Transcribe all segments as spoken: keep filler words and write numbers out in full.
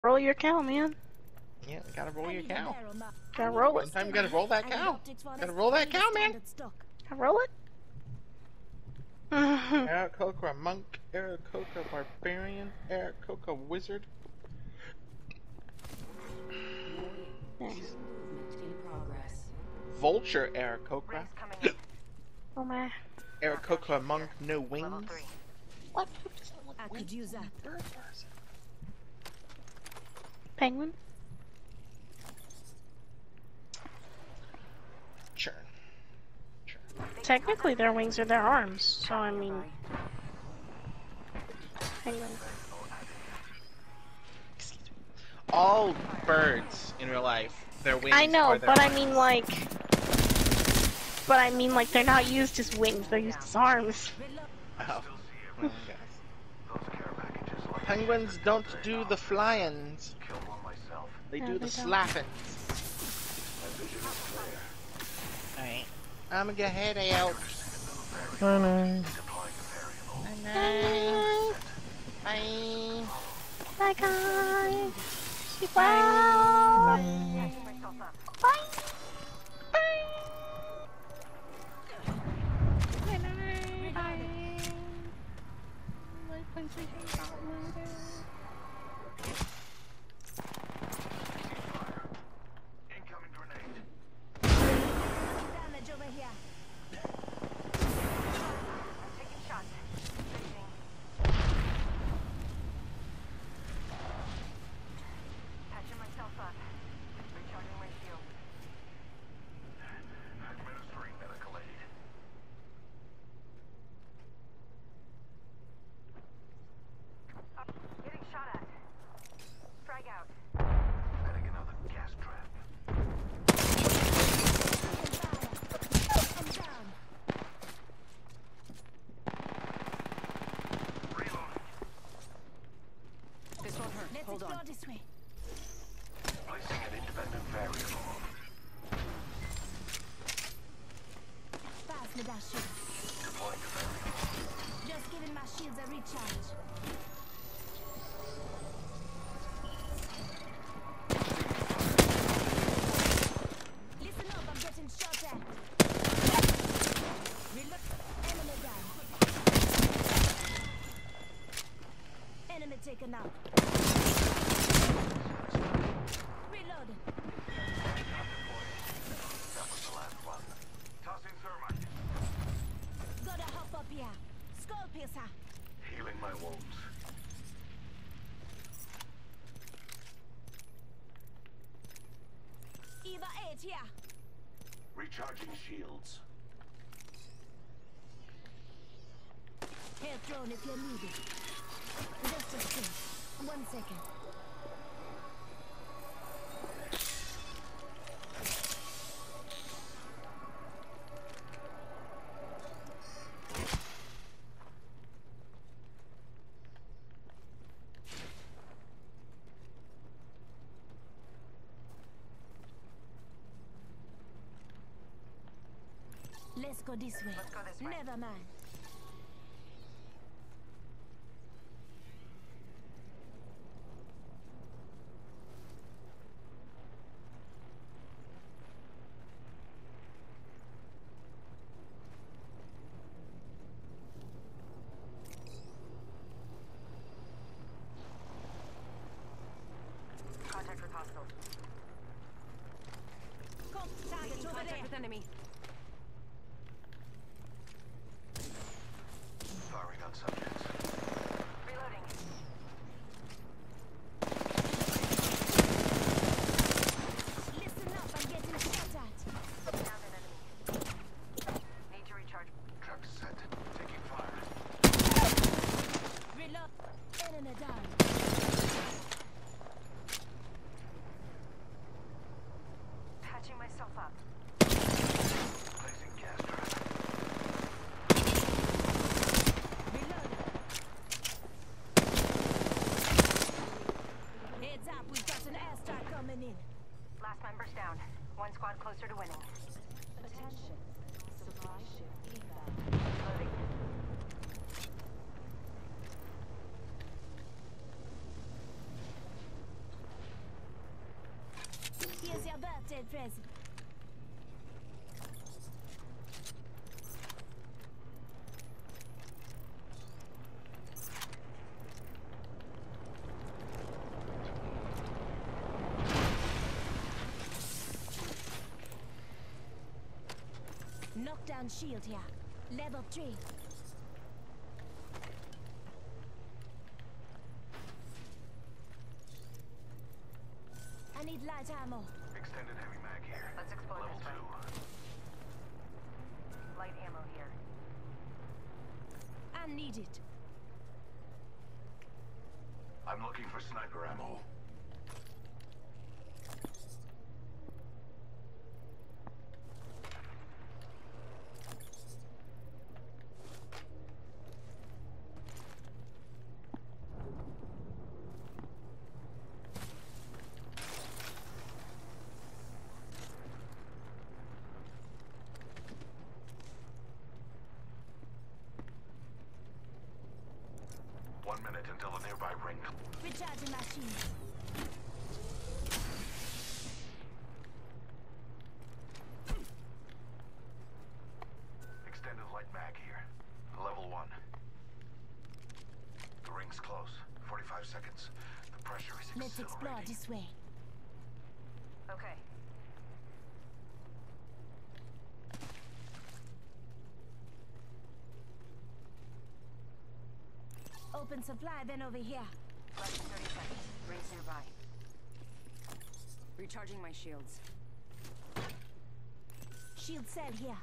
Roll your cow, man. Yeah, you gotta roll your cow. Gotta roll it. Sometimes you gotta roll that cow. Gotta roll that cow, man. Gotta roll it. Aarakocra monk, Aarakocra barbarian, Aarakocra wizard. Nice. Vulture Aarakocra. Oh my. Aarakocra monk, no wings. What? I could use that. Penguin? Sure. Sure. Technically their wings are their arms, so I mean... Penguin. All birds in real life, their wings I know, are their but arms. I mean like... But I mean like they're not used as wings, they're used as arms. Oh. Well, I guess. Penguins don't do the flyings. They No, do they the don't. slappings. Alright. I'm gonna head out. Bye night. Bye. Bye. Bye guys! Sleep well! Bye. Bye! Damage over here. I'm taking shots. Fixing. Patching myself up. Recharging my shield. Administering medical aid. Uh, getting shot at. Frag out. Adding another gas trap. I'm down. Reloading. This won't hurt. Let's Hold explore on. this way. Placing an independent variable. Pass me that shield. Deploying a variable. Just giving my shields a recharge. Listen up, I'm getting shot at. Reload. Enemy down. Enemy taken out. Reloading. That was the last one. Tossing thermite. Gotta hop up here. Skull piercer. Healing my wounds. Eva eight here. Recharging shields. Hair thrown if you need it. Just a second. One second. Let's go this way. Let's go this way. Never mind. Contact with hostile. Come, target over Contact there. with enemy. Firing on subjects. Reloading. Listen up, I'm getting shot at. Found an enemy. Need to recharge. Truck set. Taking fire. Reload. Enemy down. Patching myself up. Placing gas trap. Reload. Heads up, we've got an airstrike coming in. Last member's down. One squad closer to winning. Attention. Supply ship inbound. Loading. Spotted present. Knockdown shield here. Level three. I need light ammo. Extended heavy mag here. Let's explore Level this way. two. Light ammo here. I need it. I'm looking for sniper ammo. One minute until the nearby ring. Recharging my shield. Extended light mag here. Level one. The ring's close. forty-five seconds. The pressure is Let's explore accelerating. this way. Okay. Open supply bin over here. Less than thirty seconds. Rings nearby. Recharging my shields. Shield cell here.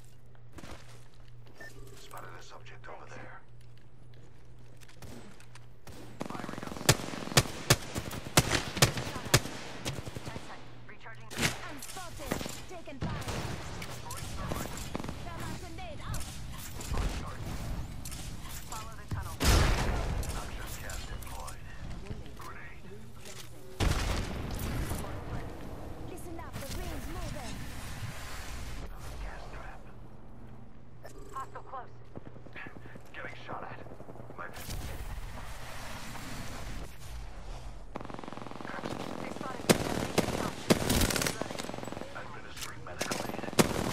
Spotted a subject over there. Firing up. ten seconds. Recharging. I'm spotted. Taken fire. Thermal grenade out. Follow the tunnel. Noxious gas deployed. Grenade. Listen up, the ring's moving. Gas trap. Hostile close. Getting shot at. Left. They spotted me. Reloading. Administering medical aid.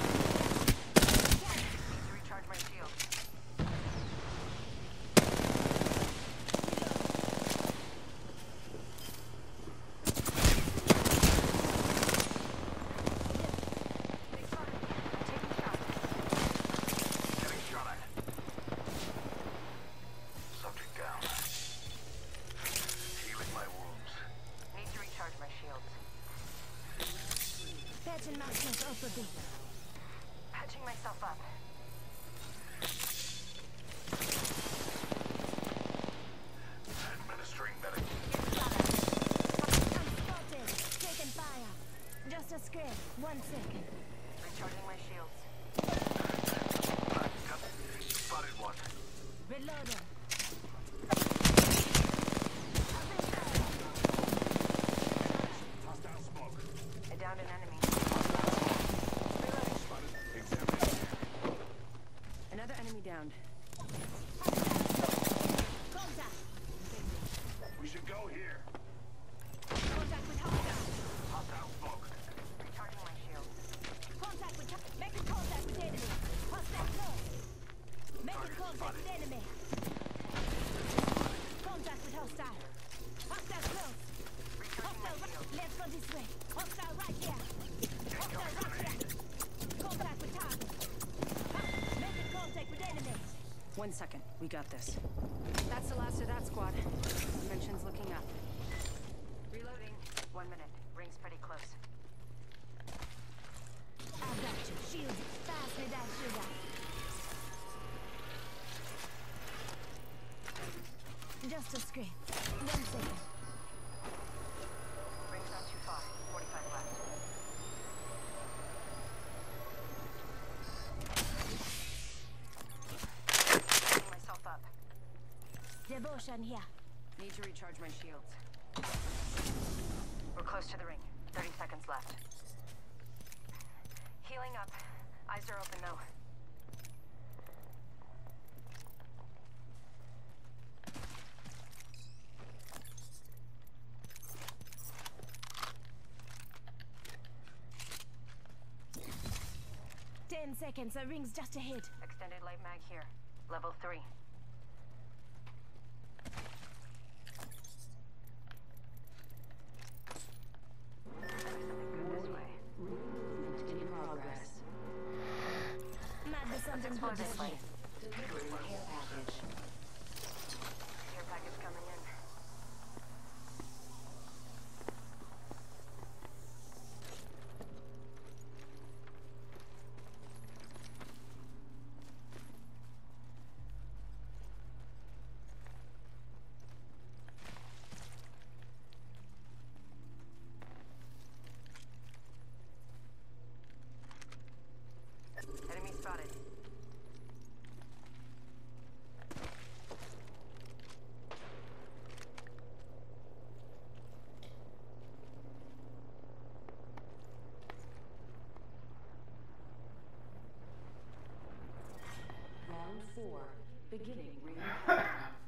Need to recharge my shield. They spotted me. I'm taking shots. Getting shot at. Subject down. Healing my wounds. Need to recharge my shields. Patching myself up a bit. Patching myself up. Administering medical. Getting shot at. I'm spotted. Taking fire. Just a scrape. One second. Recharging my shields. Spotted one. Reloading. Hostile smoke. I downed an enemy. Another enemy downed. Contact. We should go here. Contact with hostile. Hostile smoke. Recharging my shields. Contact with making contact with enemy. Hostile close. Making contact with enemy. Contact with hostile. Hostile close. Recharging my Hostile right. shields. Let's go this way. Hostile right here. Hostile right here. Contact with target. Making contact with enemy. One second. We got this. That's the last of that squad. Convention's looking up. Reloading. One minute. Ring's pretty close. I got you. Shield. Pass me that sugar. Just a scrape. One second. Ring's not too far. forty-five left. Setting myself up. Devotion here. Need to recharge my shields. We're close to the ring. thirty seconds left. Healing up. Eyes are open though. Ten seconds, the ring's just ahead. Extended light mag here. Level three. This way. In progress. Might be something good this way. Delivering care package. Care package coming in. Enemy spotted. Round four. Beginning ring countdown.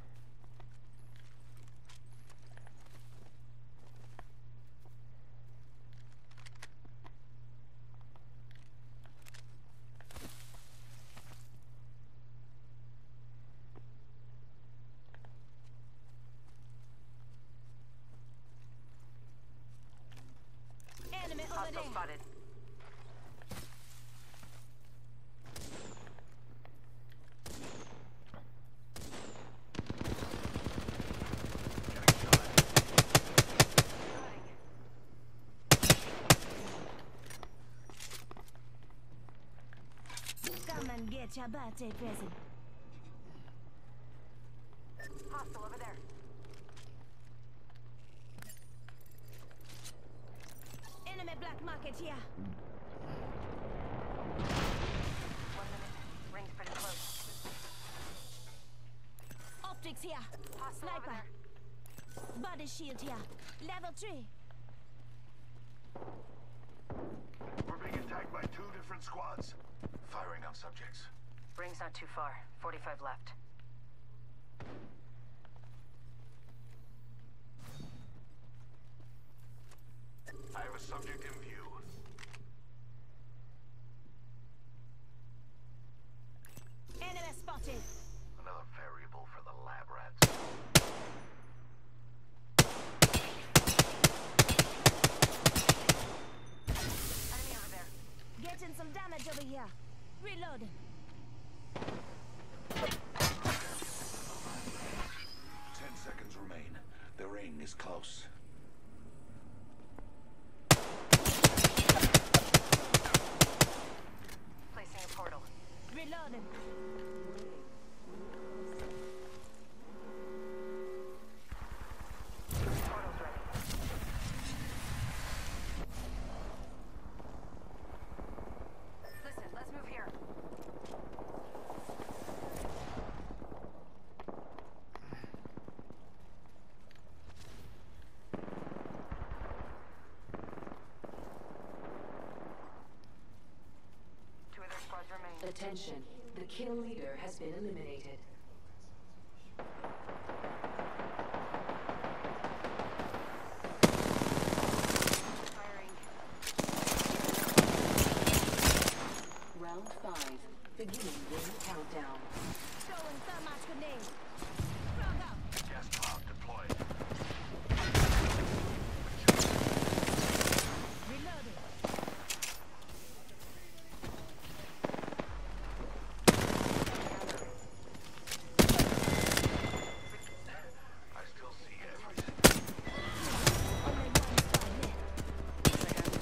Enemy over Hostile there. spotted. Come and get your birthday present. Hostile over there. Enemy black market here. One minute. Ring's pretty close. Optics here. Hostile over Sniper. there. Body shield here. Level three. We're being attacked by two different squads. Firing on subjects. Ring's not too far. forty-five left. I have a subject in view. Enemy spotted. Another variable for the lab rats. Enemy over there. Getting some damage over here. Reloading. Ten seconds remain. The ring is close. Placing a portal. Reloading. Portal's ready. Listen, let's move here. Two other squads remain. Attention. The kill leader has been eliminated. Firing. Round five. Beginning ring countdown. Throwing thermite grenade. Frog out. Gas pod deployed. Reloading. I still see everything. Only one squad left.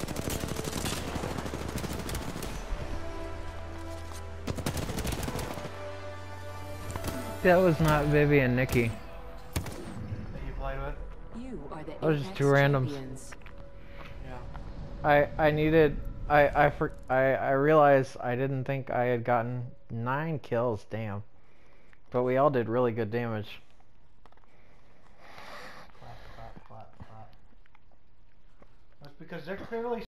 That was not Vivi and Nikki. That you played with? You are the That was just Apex two randoms. champions. Yeah. I I needed I I for, I I realized I didn't think I had gotten nine kills. Damn. But we all did really good damage. Clap, clap, clap, clap. That's because they're clearly